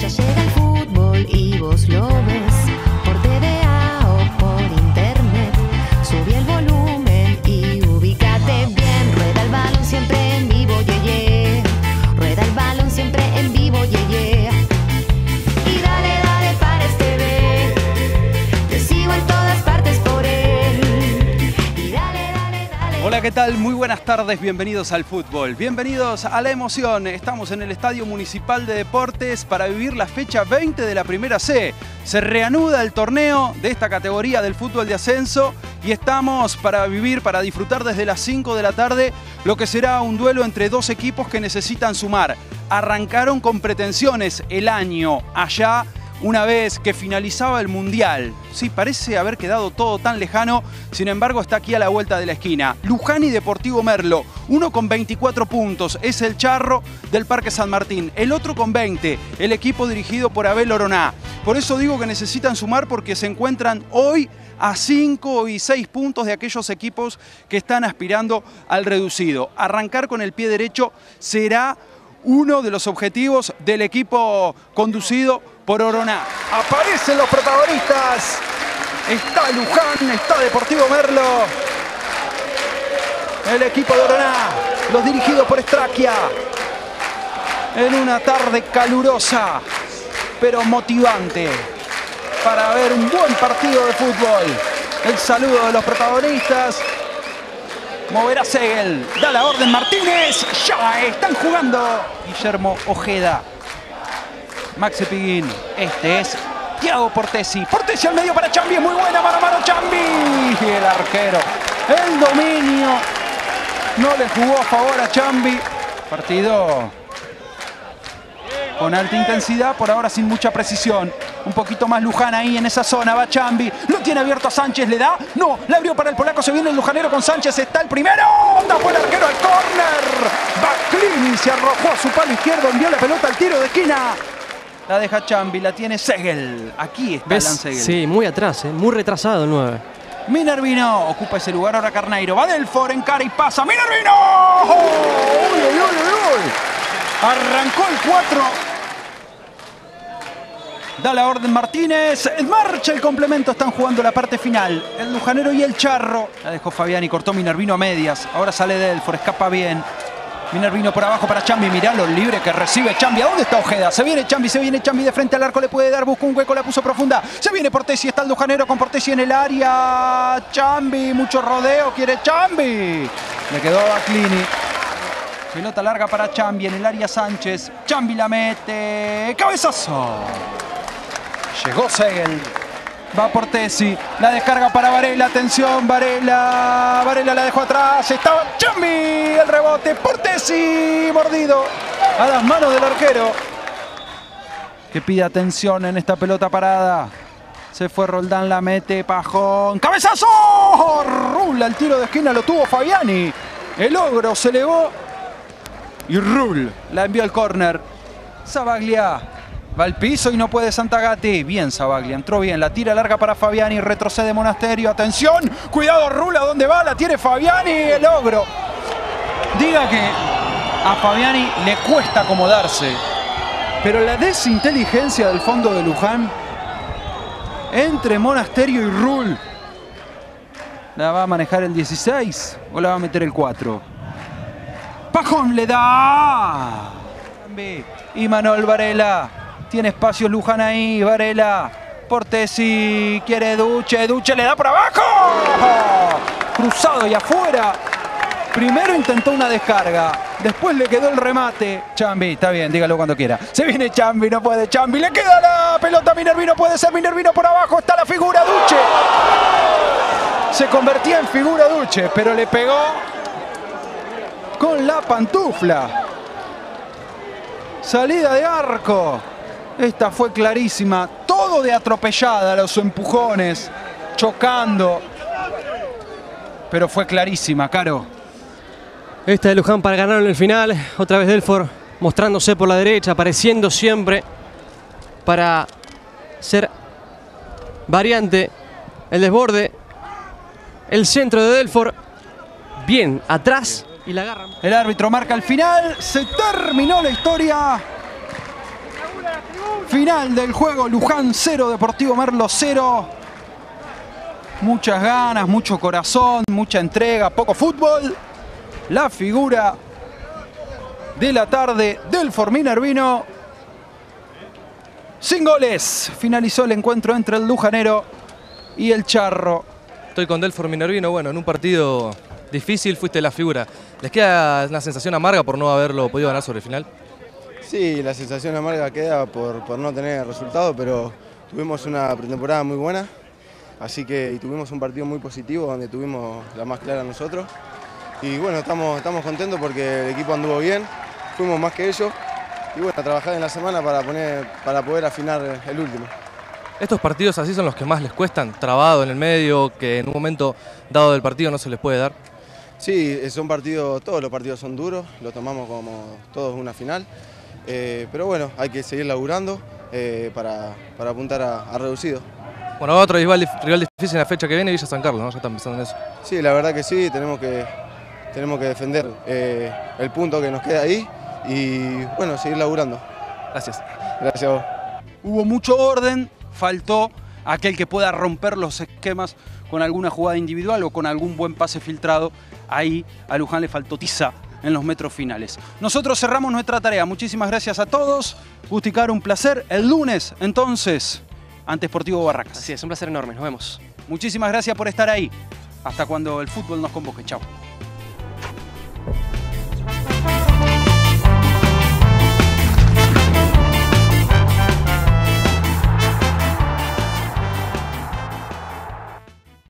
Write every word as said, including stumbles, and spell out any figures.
Ya llega el fútbol y vos lo ves por T V A o por internet. Subí el volumen y ubícate bien. Rueda el balón siempre en vivo, yeah, yeah. Rueda el balón siempre en vivo, yeah, yeah. Y dale, dale para este B. Te sigo en todas partes por él. Y dale, dale, dale. Hola, ¿qué tal? Muy buenas tardes, bienvenidos al fútbol. Bienvenidos a la emoción. Estamos en el Estadio Municipal de Deportes para vivir la fecha veinte de la Primera C. Se reanuda el torneo de esta categoría del fútbol de ascenso y estamos para vivir, para disfrutar desde las cinco de la tarde lo que será un duelo entre dos equipos que necesitan sumar. Arrancaron con pretensiones el año allá, una vez que finalizaba el Mundial. Sí, parece haber quedado todo tan lejano, sin embargo está aquí a la vuelta de la esquina. Luján y Deportivo Merlo, uno con veinticuatro puntos, es el Charro del Parque San Martín. El otro con veinte, el equipo dirigido por Abel Oroná. Por eso digo que necesitan sumar porque se encuentran hoy a cinco y seis puntos de aquellos equipos que están aspirando al reducido. Arrancar con el pie derecho será uno de los objetivos del equipo conducido por Oroná. Aparecen los protagonistas. Está Luján, está Deportivo Merlo. El equipo de Oroná, los dirigidos por Estraquia. En una tarde calurosa, pero motivante, para ver un buen partido de fútbol. El saludo de los protagonistas. Moverá Segel, da la orden Martínez, ya están jugando. Guillermo Ojeda, Maxi Piguín, este es Thiago Portesi. Portesi al medio para Chambi, es muy buena, mano a mano Chambi. Y el arquero, el dominio, no le jugó a favor a Chambi. Partido con alta intensidad, por ahora sin mucha precisión. Un poquito más Luján ahí en esa zona, va Chambi, lo tiene abierto a Sánchez, ¿le da? No, la abrió para el polaco, se viene el lujanero con Sánchez, está el primero, tapó el arquero al córner. Baclini se arrojó a su palo izquierdo, envió la pelota al tiro de esquina. La deja Chambi, la tiene Segel. Aquí está Alan Segel. Sí, muy atrás, ¿eh? Muy retrasado el nueve. Minervino ocupa ese lugar ahora Carneiro. Va Delfor, encara y pasa. ¡Minervino! ¡Oh! ¡Uy, uy, uy, uy! Arrancó el cuatro. Da la orden Martínez. En marcha el complemento. Están jugando la parte final. El lujanero y el Charro. La dejó Fabiani, cortó Minervino a medias. Ahora sale Delfor, escapa bien. Minervino por abajo para Chambi, mirá lo libre que recibe Chambi. ¿A dónde está Ojeda? Se viene Chambi, se viene Chambi de frente al arco, le puede dar, busca un hueco, la puso profunda. Se viene Portesi, está el lujanero con Portesi en el área. Chambi, mucho rodeo, quiere Chambi. Le quedó a Baclini. Pelota larga para Chambi en el área Sánchez. Chambi la mete. ¡Cabezazo! Llegó Segel. Va Portesi, la descarga para Varela, atención Varela, Varela la dejó atrás, estaba Chambi, el rebote, Portesi, mordido a las manos del arquero, que pide atención en esta pelota parada. Se fue Roldán, la mete, Pajón, ¡cabezazo! Rula el tiro de esquina, lo tuvo Fabiani, el ogro se elevó y Rul la envió al córner. Sabaglia va al piso y no puede Santagati. Bien Sabaglia, entró bien. La tira larga para Fabiani, retrocede Monasterio. Atención, cuidado Rula, ¿dónde va? La tiene Fabiani, el ogro. Diga que a Fabiani le cuesta acomodarse, pero la desinteligencia del fondo de Luján entre Monasterio y Rul. ¿La va a manejar el dieciséis o la va a meter el cuatro? Pajón le da. Y Manuel Varela. Tiene espacio Luján ahí, Varela. Portesi quiere Duche, Duche le da por abajo. Cruzado y afuera. Primero intentó una descarga, después le quedó el remate. Chambi, está bien, dígalo cuando quiera. Se viene Chambi, no puede Chambi, le queda la pelota a Minervino, puede ser Minervino por abajo, está la figura Duche. Se convertía en figura Duche, pero le pegó con la pantufla. Salida de arco. Esta fue clarísima. Todo de atropellada, los empujones, chocando. Pero fue clarísima, Caro. Esta de Luján para ganar en el final. Otra vez Delfor mostrándose por la derecha, apareciendo siempre para ser variante. El desborde. El centro de Delfor. Bien, atrás. Y la agarran. El árbitro marca el final. Se terminó la historia. Final del juego, Luján cero, Deportivo Merlo cero. Muchas ganas, mucho corazón, mucha entrega, poco fútbol. La figura de la tarde, Delfor Minervino. Sin goles. Finalizó el encuentro entre el lujanero y el charro. Estoy con Delfor Minervino. Bueno, en un partido difícil fuiste la figura. ¿Les queda una sensación amarga por no haberlo podido ganar sobre el final? Sí, la sensación amarga queda por, por no tener resultado, pero tuvimos una pretemporada muy buena, así que y tuvimos un partido muy positivo donde tuvimos la más clara nosotros. Y bueno, estamos, estamos contentos porque el equipo anduvo bien, fuimos más que ellos y bueno, a trabajar en la semana para, poner, para poder afinar el último. ¿Estos partidos así son los que más les cuestan? Trabado en el medio, que en un momento dado del partido no se les puede dar. Sí, son partidos, todos los partidos son duros, lo tomamos como todos una final. Eh, pero bueno, hay que seguir laburando eh, para, para apuntar a, a reducido. Bueno, otro rival, rival difícil en la fecha que viene, Villa San Carlos, ¿no? Ya están pensando en eso. Sí, la verdad que sí, tenemos que, tenemos que defender eh, el punto que nos queda ahí y bueno, seguir laburando. Gracias. Gracias a vos. Hubo mucho orden, faltó aquel que pueda romper los esquemas con alguna jugada individual o con algún buen pase filtrado. Ahí a Luján le faltó tiza en los metros finales. Nosotros cerramos nuestra tarea. Muchísimas gracias a todos. Gusti Caro, un placer. El lunes, entonces, ante Sportivo Barracas. Así es, un placer enorme. Nos vemos. Muchísimas gracias por estar ahí. Hasta cuando el fútbol nos convoque. Chao.